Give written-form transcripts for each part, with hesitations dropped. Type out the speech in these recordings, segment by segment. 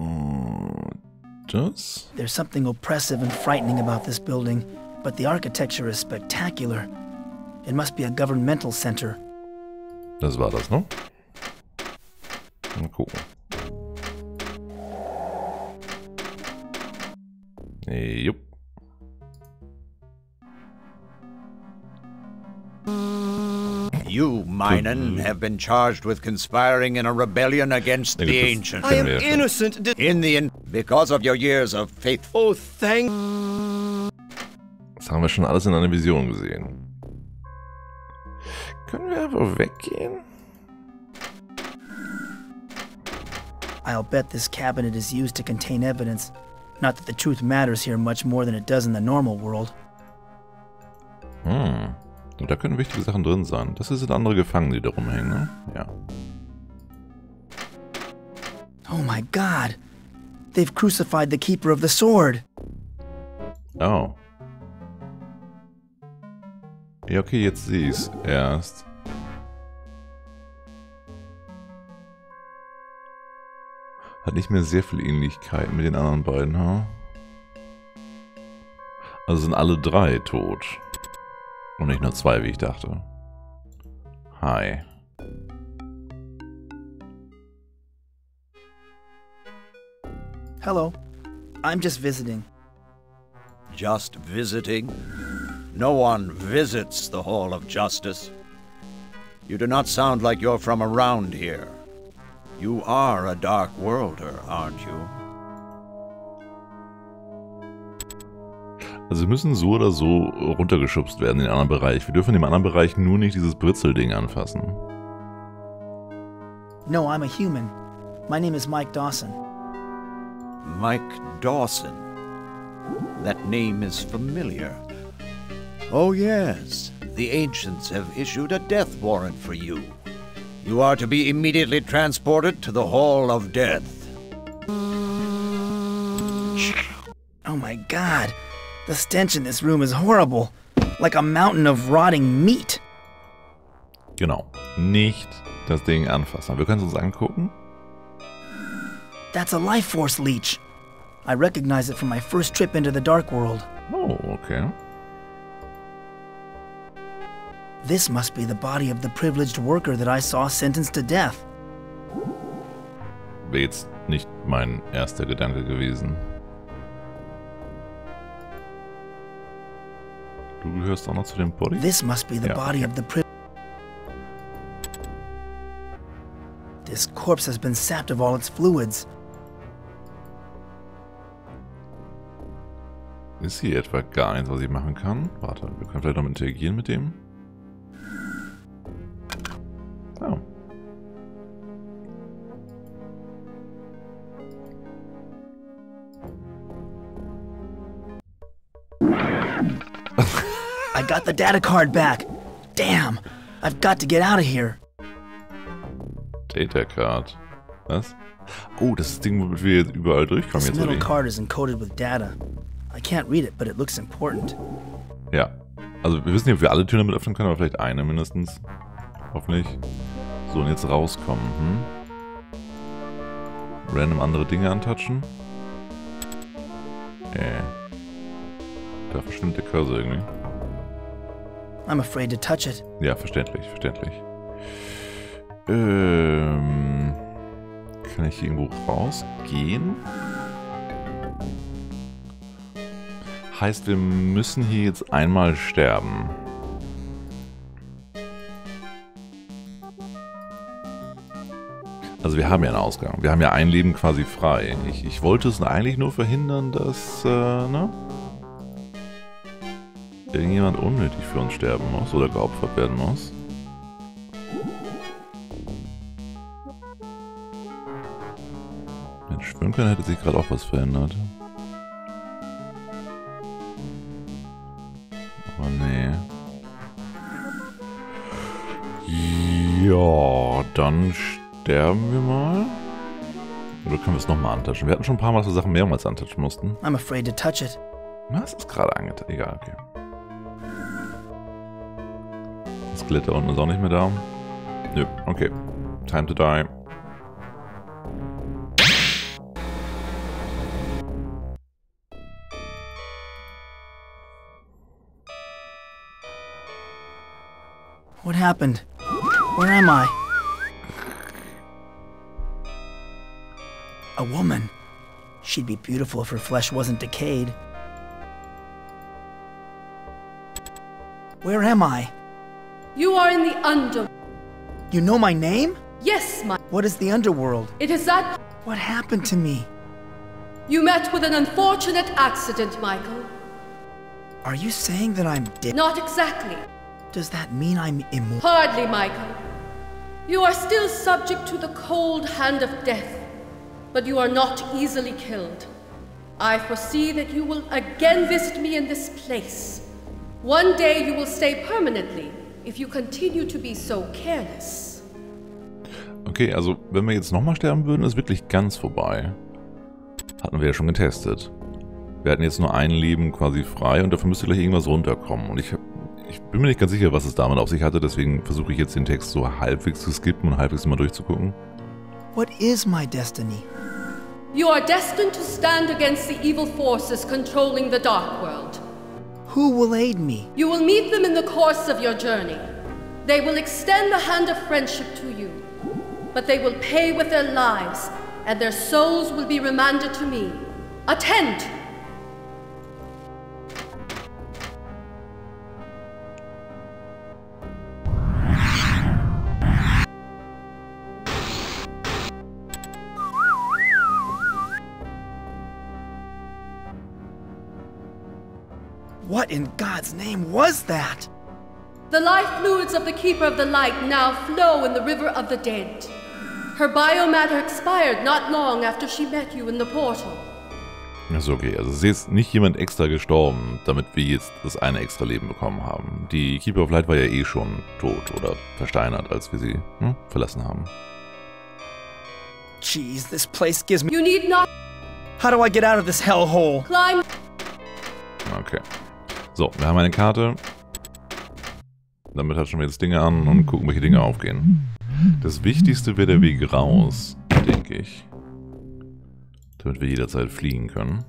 Das? There's something oppressive and frightening about this building, but the architecture is spectacular. It must be a governmental center. Das war das, ne? Mal gucken. Jupp. You, Minun, have been charged with conspiring in a rebellion against the Ancients. I am innocent. Because of your years of faith. Oh, thank... Das haben wir schon alles in einer Vision gesehen. Können wir einfach weggehen? I'll bet this cabinet is used to contain evidence. Not that the truth matters here much more than it does in the normal world. Und da können wichtige Sachen drin sein. Das sind andere Gefangene, die da rumhängen, ne? Ja. Oh my God! They've crucified the keeper of the sword! Oh. Ja, okay, jetzt sehe ich's erst. Hat nicht mehr sehr viel Ähnlichkeit mit den anderen beiden, ha? Also sind alle drei tot. Und nicht nur zwei, wie ich dachte. Hi. Hello. I'm just visiting. Just visiting? No one visits the Hall of Justice. You do not sound like you're from around here. You are a Dark Worlder, aren't you? Also wir müssen so oder so runtergeschubst werden in den anderen Bereich. Wir dürfen in dem anderen Bereich nur nicht dieses Britzelding anfassen. No, I'm a human. My name is Mike Dawson. Mike Dawson? That name is familiar. Oh yes, the Ancients have issued a death warrant for you. You are to be immediately transported to the Hall of Death. Oh my God. The stench in this room is horrible. Like a mountain of rotting meat. Genau. Nicht das Ding anfassen. Wir können es uns angucken. That's a life force leech. I recognize it from my first trip into the Dark World. Oh, okay. This must be the body of the privileged worker that I saw sentenced to death. Wäre jetzt nicht mein erster Gedanke gewesen. Du gehörst auch noch zu dem Body? This must be the body of the This corpse has been sapped of all its fluids. Ist hier etwa gar nichts, was ich machen kann? Warte, wir können vielleicht noch interagieren mit dem. Oh. I got the data card back. Damn, I've got to get out of here. Data Card. Was? Oh, das ist das Ding, womit wir jetzt überall durchkommen This jetzt, metal oder? card is encoded with data. I can't read it, but it looks important. Ja. Also wir wissen nicht, ob wir alle Türen damit öffnen können, aber vielleicht eine mindestens. Hoffentlich. So, und jetzt rauskommen. Random andere Dinge antatschen. Da verschwindet der Cursor irgendwie. I'm afraid to touch it. Ja, verständlich, verständlich. Kann ich hier irgendwo rausgehen? Heißt, wir müssen hier jetzt einmal sterben. Also wir haben ja einen Ausgang. Wir haben ja ein Leben quasi frei. Ich wollte es eigentlich nur verhindern, dass irgendjemand unnötig für uns sterben muss oder geopfert werden muss. Wenn ich schwören können, hätte sich gerade auch was verändert. Aber nee. Ja, dann sterben wir mal. Oder können wir es nochmal antatschen? Wir hatten schon ein paar Mal so Sachen mehrmals antatschen mussten. I'm afraid to touch it. Was ist gerade angetan? Egal, okay. Das Skelett da unten ist auch nicht mehr da. Nö, okay. Time to die. What happened? Where am I? A woman. She'd be beautiful if her flesh wasn't decayed. Where am I? You are in the underworld. You know my name? Yes, What is the underworld? It is that What happened to me? you met with an unfortunate accident, Michael. Are you saying that I'm dead? Not exactly. Does that mean I'm immortal? Hardly, Michael. You are still subject to the cold hand of death, but you are not easily killed. I foresee that you will again visit me in this place. One day you will stay permanently, if you continue to be so careless. Okay, also wenn wir jetzt nochmal sterben würden, ist wirklich ganz vorbei. Hatten wir ja schon getestet. Wir hatten jetzt nur ein Leben quasi frei und dafür müsste gleich irgendwas runterkommen. Und ich bin mir nicht ganz sicher, was es damit auf sich hatte, deswegen versuche ich jetzt den Text so halbwegs zu skippen und halbwegs mal durchzugucken. What is my destiny? You are destined to stand against the evil forces controlling the Dark World. Who will aid me? You will meet them in the course of your journey. They will extend the hand of friendship to you, but they will pay with their lives, and their souls will be remanded to me. Attend! What in God's name was that? The life fluids of the Keeper of the Light now flow in the River of the Dead. Her biomatter expired not long after she met you in the portal. Ist okay, also ist jetzt nicht jemand extra gestorben, damit wir jetzt das eine extra Leben bekommen haben. Die Keeper of Light war ja eh schon tot oder versteinert, als wir sie verlassen haben. Jeez, this place gives me... You need not How do I get out of this hellhole? climb. Okay. So, wir haben eine Karte. Damit touchen wir jetzt Dinge an und gucken, welche Dinge aufgehen. Das Wichtigste wäre der Weg raus, denke ich. Damit wir jederzeit fliegen können.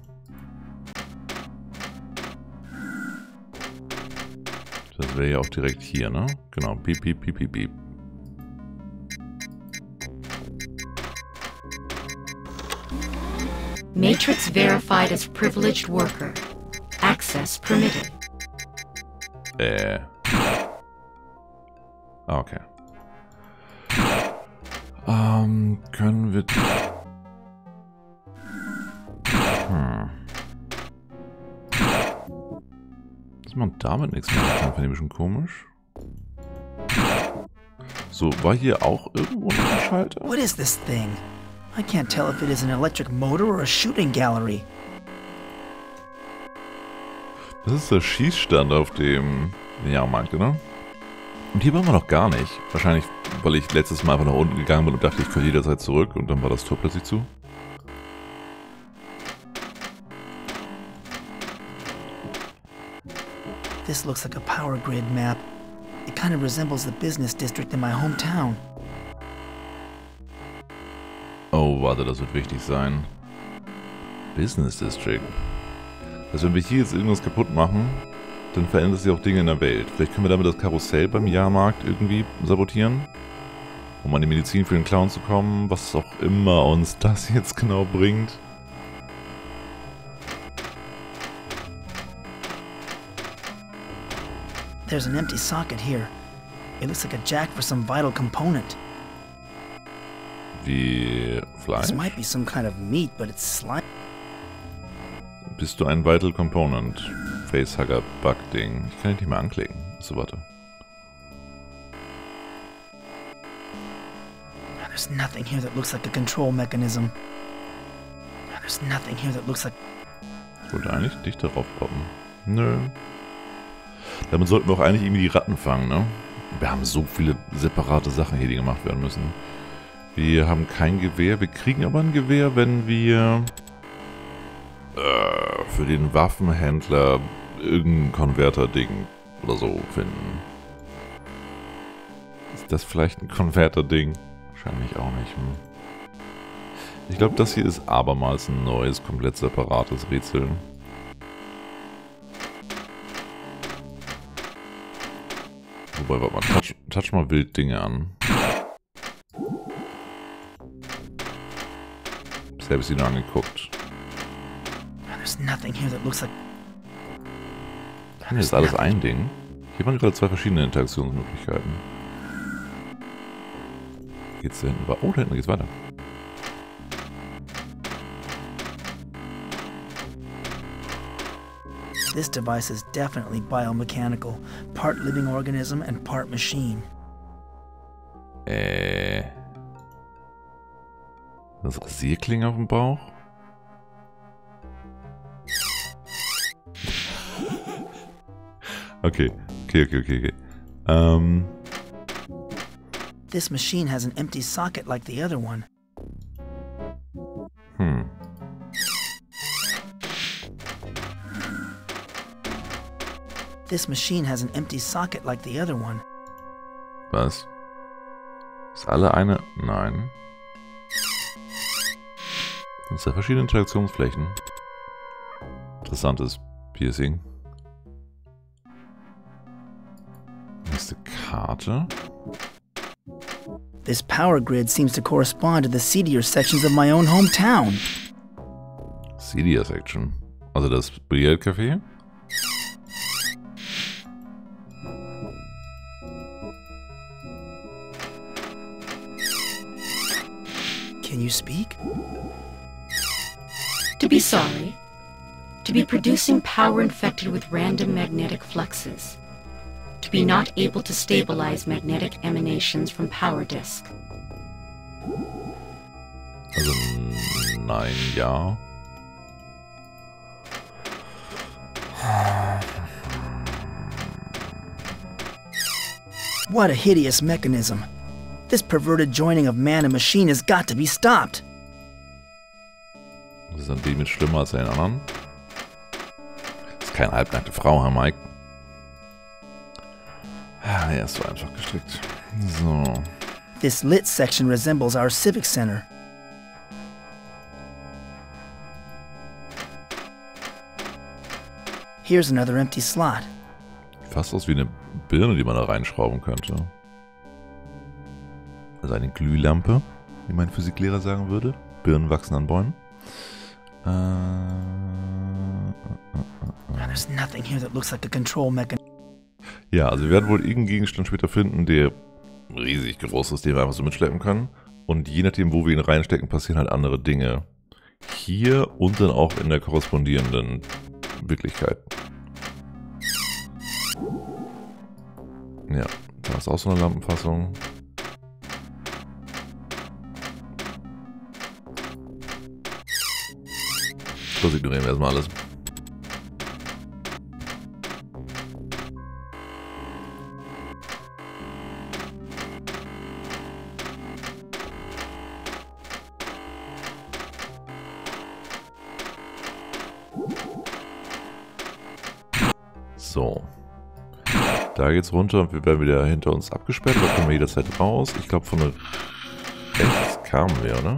Das wäre ja auch direkt hier, ne? Genau, piep, piep, piep, piep, piep. Matrix verified as privileged worker. Access permitted. Okay. Können wir... Dass man damit nichts machen kann, finde ich ein bisschen komisch. So, war hier auch irgendwo ein Schalter? What is this thing? I can't tell if it is an electric motor or a shooting gallery. Das ist der Schießstand auf dem Jahrmarkt, oder? Und hier waren wir noch gar nicht. Wahrscheinlich, weil ich letztes Mal einfach nach unten gegangen bin und dachte, ich könnte jederzeit zurück und dann war das Tor plötzlich zu. This looks like a power grid map. It kind of resembles the business district in my hometown. Oh, warte, das wird wichtig sein. Business District. Also wenn wir hier jetzt irgendwas kaputt machen, dann verändert sich auch Dinge in der Welt. Vielleicht können wir damit das Karussell beim Jahrmarkt irgendwie sabotieren, um an die Medizin für den Clown zu kommen, was auch immer uns das jetzt genau bringt. There's an empty socket here. It looks like a jack for some vital component. Wie Fleisch? This might be some kind of meat, but it's slime. Bist du ein Vital Component? Facehugger Bug Ding. Ich kann dich nicht mehr anklicken. So, warte. There's nothing here that looks like a control mechanism. There's nothing here that looks like... Ich wollte eigentlich dich darauf poppen. Nö. Damit sollten wir auch eigentlich irgendwie die Ratten fangen, ne? Wir haben so viele separate Sachen hier, die gemacht werden müssen. Wir haben kein Gewehr. Wir kriegen aber ein Gewehr, wenn wir für den Waffenhändler irgendein Konverter-Ding oder so finden. Ist das vielleicht ein Konverter-Ding? Wahrscheinlich auch nicht. Ich glaube, das hier ist abermals ein neues, komplett separates Wobei, warte mal, touch mal Wilddinge an. Bisher habe ich sie nur angeguckt. There's nothing here that looks like... Hier ist alles ein Ding. Hier waren gerade zwei verschiedene Interaktionsmöglichkeiten. Geht's da hinten? Oh, da hinten geht's weiter. This device is definitely biomechanical, part living organism and part machine. Das Rasierklinge auf dem Bauch? Okay. This machine has an empty socket like the other one. This machine has an empty socket like the other one. Was? Ist alle eine? Nein. Das sind verschiedene Interaktionsflächen. Interessantes Piercing. Nächste Karte. This power grid seems to correspond to the seedier sections of my own hometown. Seedier Section. Also das Billardcafé? Can you speak? To be sorry. To be producing power infected with random magnetic fluxes. To be not able to stabilize magnetic emanations from power disk. Also nein, ja. What a hideous mechanism. This perverted joining of man and machine has got to be stopped. Das ist an dem jetzt schlimmer als den anderen. Das ist keine halbnackte Frau, Herr Mike. Ja, er ist so einfach gestrickt. So. This lit section resembles our civic center. Here's another empty slot. Fast aus wie eine Birne, die man da reinschrauben könnte. Also eine Glühlampe, wie mein Physiklehrer sagen würde. Birnen wachsen an Bäumen. There's nothing here that looks like a control mechanism. Ja, also wir werden wohl irgendeinen Gegenstand später finden, der riesig groß ist, den wir einfach so mitschleppen können. Und je nachdem, wo wir ihn reinstecken, passieren halt andere Dinge. Hier und dann auch in der korrespondierenden Wirklichkeit. Ja, da ist auch so eine Lampenfassung. Das ignorieren wir erstmal alles. So. Da geht's runter und wir werden wieder hinter uns abgesperrt. Da kommen wir jederzeit raus. Ich glaube, von rechts kamen wir, oder?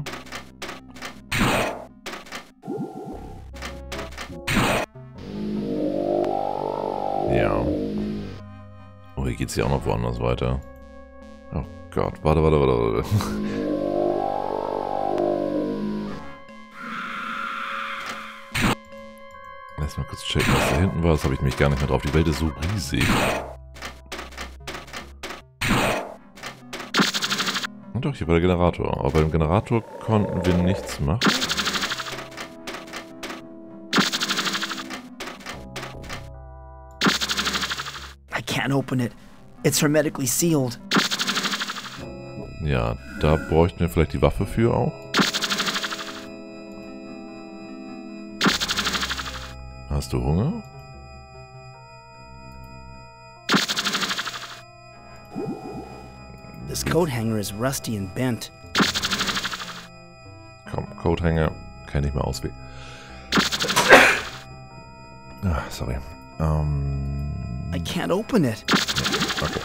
Ja. Oh, hier geht's ja auch noch woanders weiter. Oh Gott. Warte. Lass mal kurz checken, was da hinten war. Das habe ich nämlich gar nicht mehr drauf. Die Welt ist so riesig. Und doch, hier war der Generator. Aber bei dem Generator konnten wir nichts machen. I can't open it. It's hermetically sealed. Ja, da bräuchten wir vielleicht die Waffe für auch. Hast du Hunger? This coat hanger is rusty and bent. Komm, Coathanger kann ich nicht mehr auswählen. Ah, sorry. I can't open it. Okay.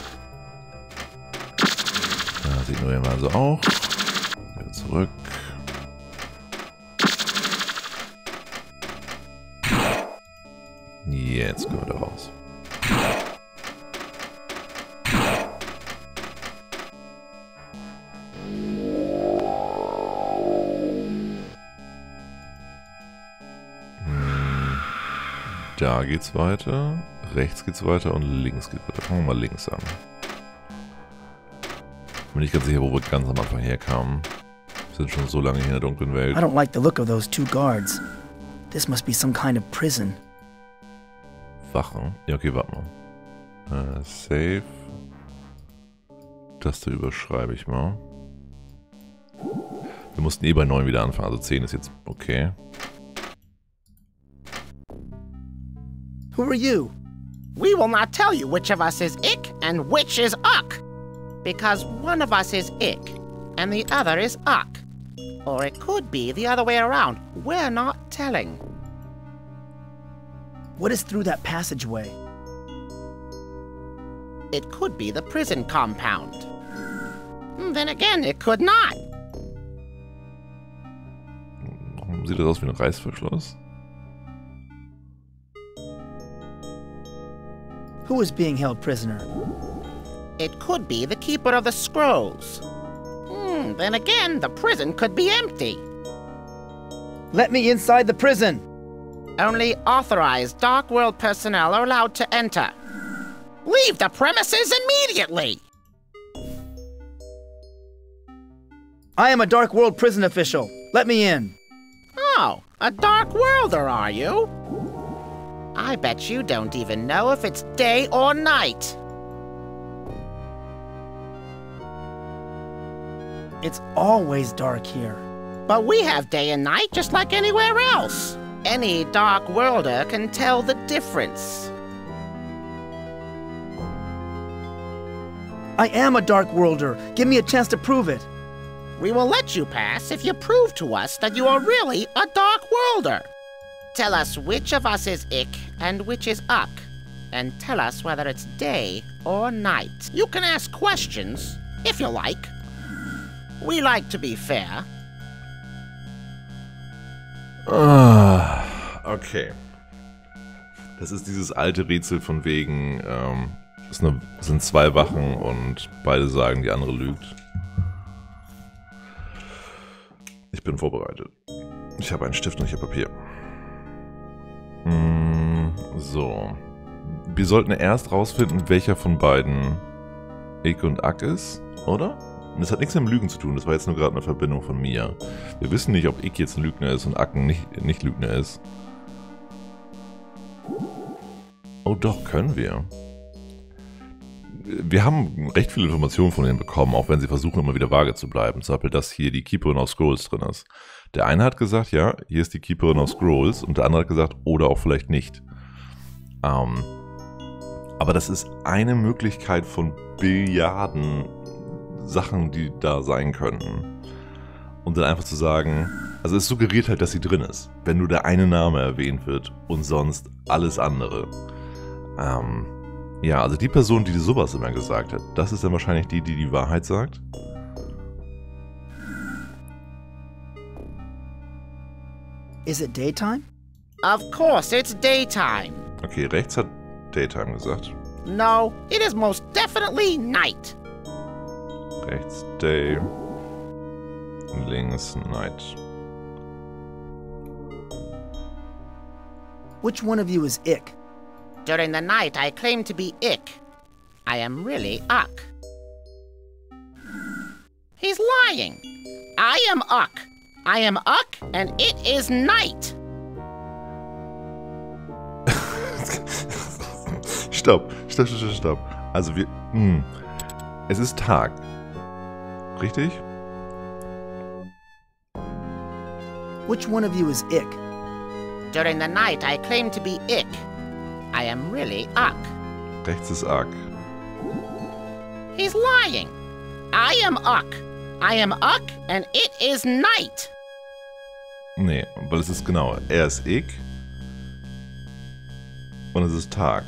Da sieht nur jemand so auch. Wieder zurück. Jetzt können wir da raus. Da geht's weiter, rechts geht's weiter und links geht's weiter. Fangen wir mal links an. Bin nicht ganz sicher, wo wir ganz am Anfang herkamen. Wir sind schon so lange hier in der dunklen Welt. I don't like the look of those 2 guards. This must be some kind of prison. Wachen? Ja, okay, warte mal. Save. Das da überschreibe ich mal. Wir mussten eh bei 9 wieder anfangen, also 10 ist jetzt okay. Who are you? We will not tell you which of us is Ick and which is Uck. Because one of us is Ick and the other is Uck. Or it could be the other way around. We're not telling. What is through that passageway? It could be the prison compound. Then again, it could not. Sieht das aus wie ein Reißverschluss? Who is being held prisoner? It could be the Keeper of the Scrolls. Then again, the prison could be empty. Let me inside the prison! Only authorized Dark World personnel are allowed to enter. Leave the premises immediately! I am a Dark World prison official. Let me in. Oh, a Dark Worlder, are you? I bet you don't even know if it's day or night. It's always dark here. But we have day and night just like anywhere else. Any Dark Worlder can tell the difference. I am a Dark Worlder. Give me a chance to prove it. We will let you pass if you prove to us that you are really a Dark Worlder. Tell us which of us is Ick and which is Uck, and tell us whether it's day or night. You can ask questions, if you like. We like to be fair. Okay. Das ist dieses alte Rätsel von wegen, es sind 2 Wachen und beide sagen, die andere lügt. Ich bin vorbereitet. Ich habe einen Stift und ich habe Papier. So. Wir sollten erst rausfinden, welcher von beiden Ick und Uck ist, oder? Und das hat nichts mit dem Lügen zu tun, das war jetzt nur gerade eine Verbindung von mir. Wir wissen nicht, ob Ick jetzt ein Lügner ist und Uck nicht Lügner ist. Oh doch, können wir. Wir haben recht viele Informationen von denen bekommen, auch wenn sie versuchen, immer wieder vage zu bleiben. Zum Beispiel, dass hier die Keeperin of Scrolls drin ist. Der eine hat gesagt, ja, hier ist die Keeperin of Scrolls, und der andere hat gesagt, oder auch vielleicht nicht. Aber das ist eine Möglichkeit von Billiarden Sachen, die da sein könnten. Und dann einfach zu sagen, also es suggeriert halt, dass sie drin ist, wenn nur der eine Name erwähnt wird und sonst alles andere. Ja, also die Person, die sowas immer gesagt hat, das ist dann wahrscheinlich die, die die Wahrheit sagt. Is it daytime? Of course, it's daytime. Okay, rechts hat Daytime gesagt. No, it is most definitely night. Rechts Day, links Night. Which one of you is Ick? During the night, I claim to be Ick. I am really Uck. He's lying. I am Uck. I am Uck, and it is night. Stopp. Also wir... Es ist Tag. Richtig? Which one of you is Ick? During the night, I claim to be Ick. I am really Uck. Rechts ist Uck. He's lying. I am Uck. I am Uck, and it is night. Nee, weil es ist genau. Er ist Ick. Und es ist Tag.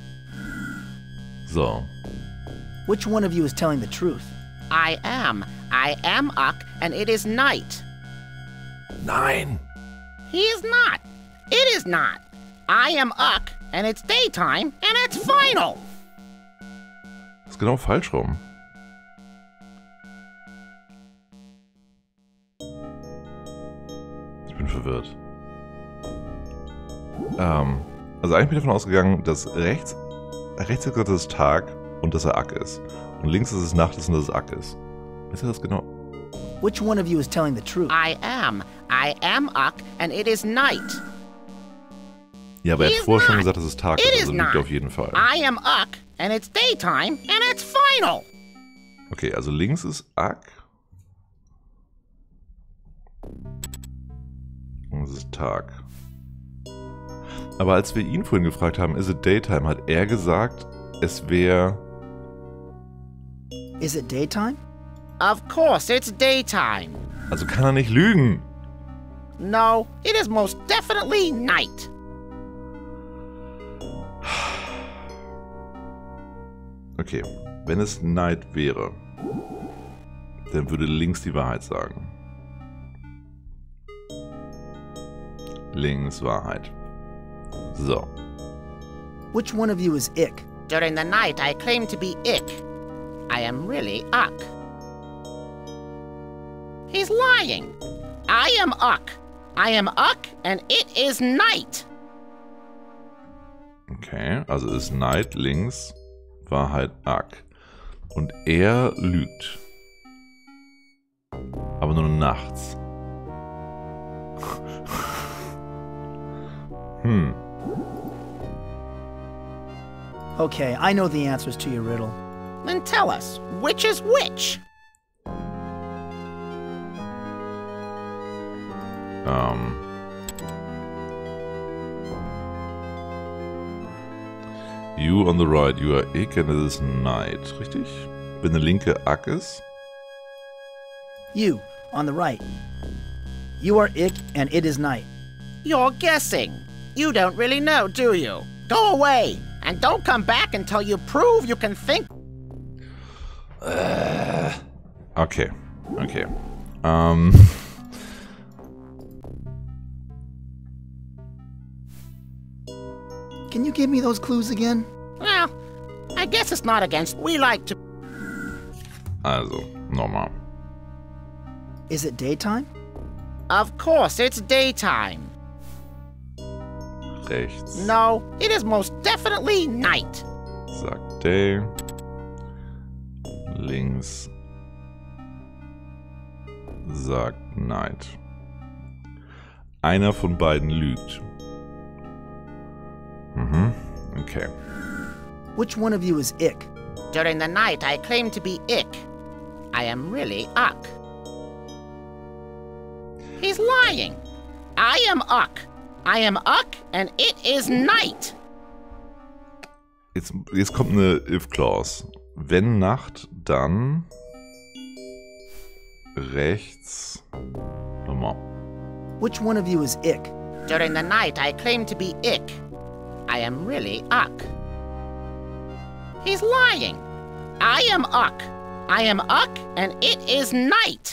So. Which one of you is telling the truth? I am Uck, and it is night. Nein! He is not. It is not. I am Uck, and it's daytime, and it's final. Das ist genau falsch rum. Ich bin verwirrt. Also eigentlich bin ich davon ausgegangen, dass rechts ist gerade das Tag und dass er Ak ist. Und links ist es Nacht und dass es Ak ist. Ist das genau? Which one of you is telling the truth? I am Uck, and it is night. Ja, aber er He hat is vorher schon not. gesagt, dass es Tag It ist, is also lügt not. er auf jeden Fall. I am Uck, and it's daytime, and it's final. Okay, also links ist Ak. Und es ist Tag. Aber als wir ihn vorhin gefragt haben, is it daytime, hat er gesagt, es wäre... Is it daytime? Of course, it's daytime. Also kann er nicht lügen. No, it is most definitely night. Okay, wenn es Night wäre, dann würde links die Wahrheit sagen. Links Wahrheit. So. Which one of you is Ick? During the night, I claim to be Ick. I am really Uck. He's lying. I am Uck. I am Uck, and it is night. Okay, also ist Night links, Wahrheit Ak. Und er lügt. Aber nur nachts. Okay, I know the answers to your riddle. Then tell us, which is which? You on the right, you are Ick and it is Night. Richtig? Wenn der linke Ak ist? You, on the right. You are Ick, and it is night. You're guessing. You don't really know, do you? Go away, and don't come back until you prove you can think. Okay, okay. Can you give me those clues again? Well, I guess it's not against. We like to. Also, nochmal. Is it daytime? Of course, it's daytime. Rechts No, it is most definitely night. sagt Day. Links sagt Night. Einer von beiden lügt. Okay. Which one of you is Ick? During the night, I claim to be Ick. I am really Uck. He's lying. I am Uck. I am Uck, and it is night. Jetzt kommt eine If-Clause. Wenn Nacht, dann rechts. Nochmal. Which one of you is Ick? During the night, I claim to be Ick. I am really Uck. He's lying. I am Uck. I am Uck, and it is night.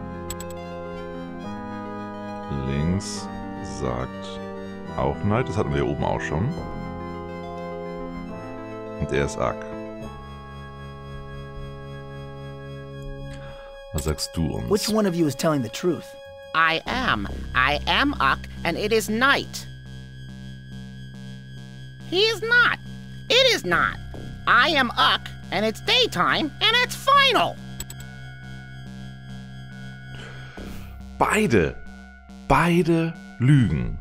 Links sagt auch Night. Das hatten wir hier oben auch schon. Und er ist Ak. Was sagst du uns? Which one of you is telling the truth? I am Uck, and it is night. He is not. It is not. I am Uck, and it's daytime, and it's final. Beide lügen.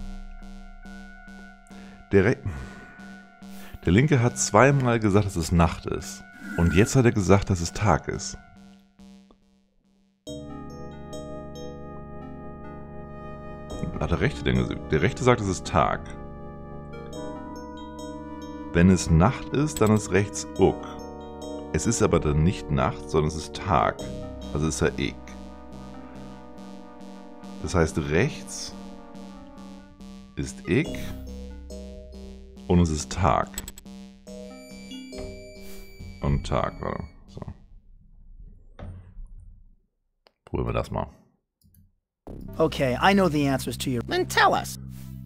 Der Linke hat zweimal gesagt, dass es Nacht ist. Und jetzt hat er gesagt, dass es Tag ist. Hat der Rechte denn gesagt? Der Rechte sagt, es ist Tag. Wenn es Nacht ist, dann ist rechts Uck. Es ist aber dann nicht Nacht, sondern es ist Tag. Also ist er Ick. Das heißt, rechts ist Ick und es ist Tag. Und Tag, warte. So. Probieren wir das mal. Okay, I know the answers to your... Then tell us.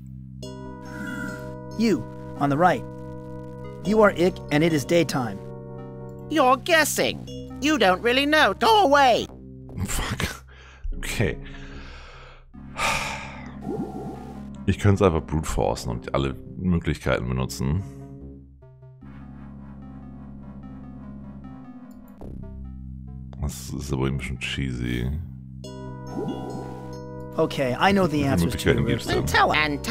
You, on the right. You are Ick, and it is daytime. You're guessing. You don't really know. Go away. Fuck. Okay. Ich könnte es einfach brute forcen und alle Möglichkeiten benutzen. Das ist aber ein bisschen cheesy. Okay, I know the answers to your Möglichkeiten gibt's riddle. denn? Tell and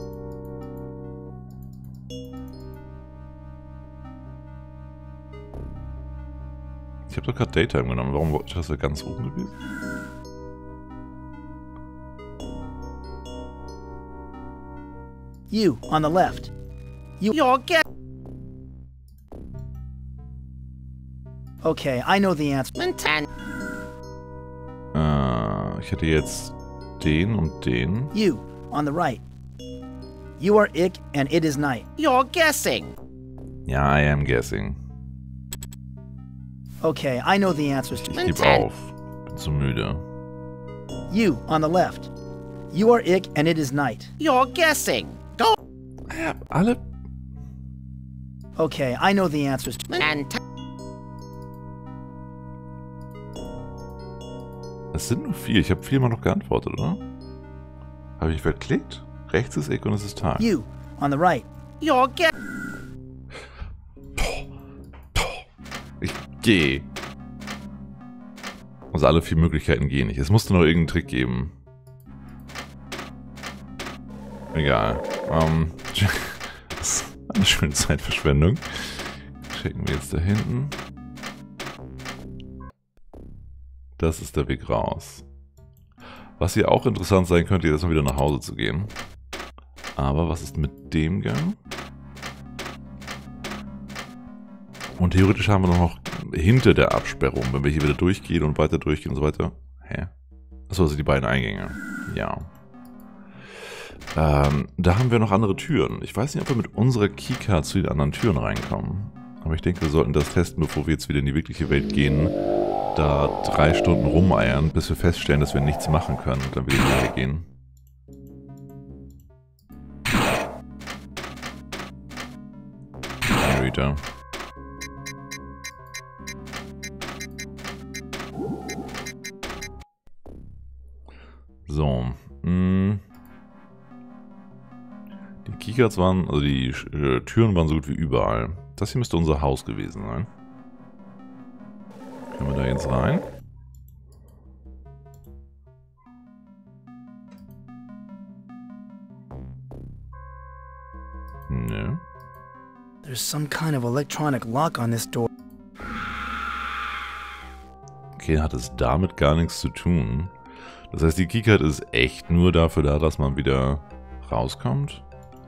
Ich habe doch gerade Daytime genommen. Warum wollte ich das ganz oben gewesen? You, on the left. you're get Okay, I know the answer. and Ich hätte jetzt den und den. You, on the right. You are Ick and it is night. you're guessing. Ja, I am guessing. Okay, I know the answers to Ich gebe auf. Bin zu müde. You, on the left. You are Ick and it is night. You're guessing. Go Ja, alle. Okay, I know the answers to and Es sind nur 4. Ich habe 4-mal noch geantwortet, oder? Habe ich verklickt? Rechts ist Ick und es ist Tag. You, on the right. you're get Ich gehe. Also alle 4 Möglichkeiten gehen nicht. Es musste noch irgendeinen Trick geben. Egal. Das ist eine schöne Zeitverschwendung. Checken wir jetzt da hinten. Das ist der Weg raus. Was hier auch interessant sein könnte, ist erstmal wieder nach Hause zu gehen. Aber was ist mit dem Gang? Und theoretisch haben wir noch hinter der Absperrung, wenn wir hier wieder durchgehen und weiter durchgehen und so weiter. Hä? Achso, das sind die beiden Eingänge. Ja. Da haben wir noch andere Türen. Ich weiß nicht, ob wir mit unserer Keycard zu den anderen Türen reinkommen. Aber ich denke, wir sollten das testen, bevor wir jetzt wieder in die wirkliche Welt gehen. Da 3 Stunden rumeiern, bis wir feststellen, dass wir nichts machen können und dann wieder weitergehen. Rita. So. Die Keycards waren, also die Türen waren so gut wie überall. Das hier müsste unser Haus gewesen sein. Können wir da jetzt rein? Nö. There's some kind of electronic lock on this door. Okay, hat es damit gar nichts zu tun. Das heißt, die Keycard ist echt nur dafür da, dass man wieder rauskommt?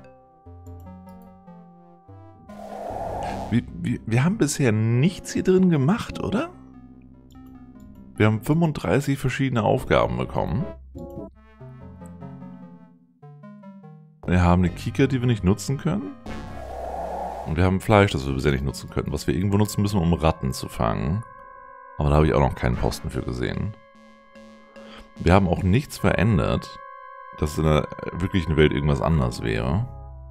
Wir haben bisher nichts hier drin gemacht, oder? Wir haben 35 verschiedene Aufgaben bekommen. Wir haben eine Keycard, die wir nicht nutzen können. Und wir haben Fleisch, das wir bisher nicht nutzen können. Was wir irgendwo nutzen müssen, um Ratten zu fangen. Aber da habe ich auch noch keinen Posten für gesehen. Wir haben auch nichts verändert, dass in der wirklichen Welt irgendwas anders wäre.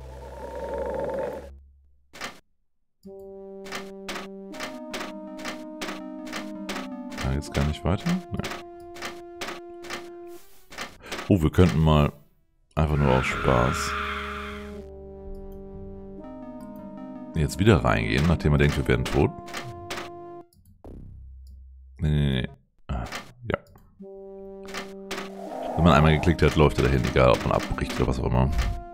Ja, jetzt gar nicht weiter? Nee. Oh, wir könnten mal einfach nur aus Spaß jetzt wieder reingehen, nachdem er denkt, wir werden tot. Nee. Ja. Wenn man einmal geklickt hat, läuft er dahin, egal ob man abbricht oder was auch immer.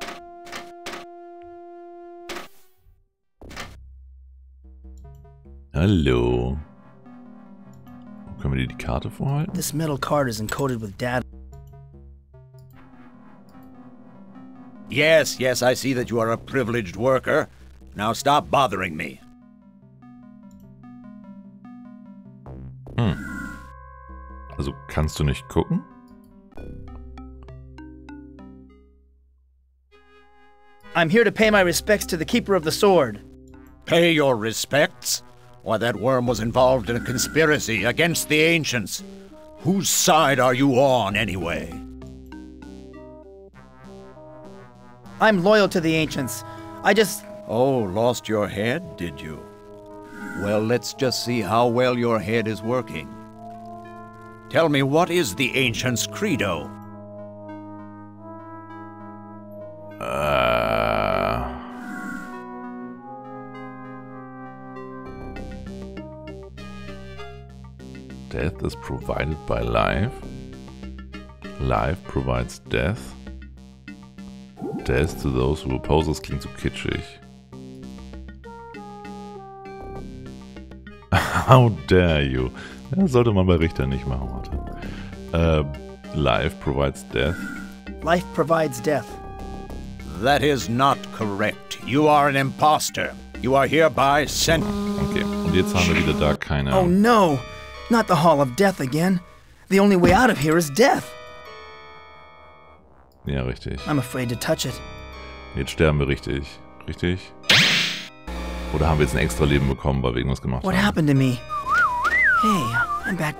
Hallo. Können wir dir die Karte vorhalten? This metal card is encoded with data. Yes, yes, I see that you are a privileged worker. Now stop bothering me. Also kannst du nicht gucken? I'm here to pay my respects to the keeper of the sword. Pay your respects? Why, that worm was involved in a conspiracy against the ancients. Whose side are you on, anyway? I'm loyal to the ancients. I just... Oh, lost your head, did you? Well, let's just see how well your head is working. Tell me, what is the ancients' credo? is provided by life. Life provides death. Death to those who oppose us klingt so kitschig. How dare you? Das sollte man bei Richter nicht machen, warte. Life provides death. Life provides death. That is not correct. You are an imposter. You are hereby sent. Okay, und jetzt haben wir wieder da keine... Oh no! Not the Hall of Death again. The only way out of here is death. Ja, richtig. I'm afraid to touch it. Jetzt sterben wir richtig. Richtig? Oder haben wir jetzt ein extra Leben bekommen, weil wir irgendwas gemacht What haben? happened to me? Hey, I'm back.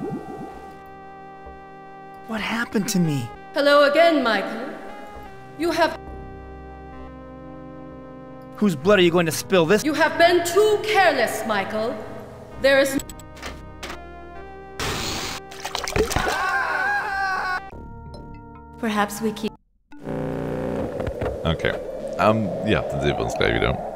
What happened to me? Hello again, Michael. You have Whose blood are you going to spill this? You have been too careless, Michael. There is Perhaps we keep... Okay. Ja, dann sehen wir uns gleich wieder.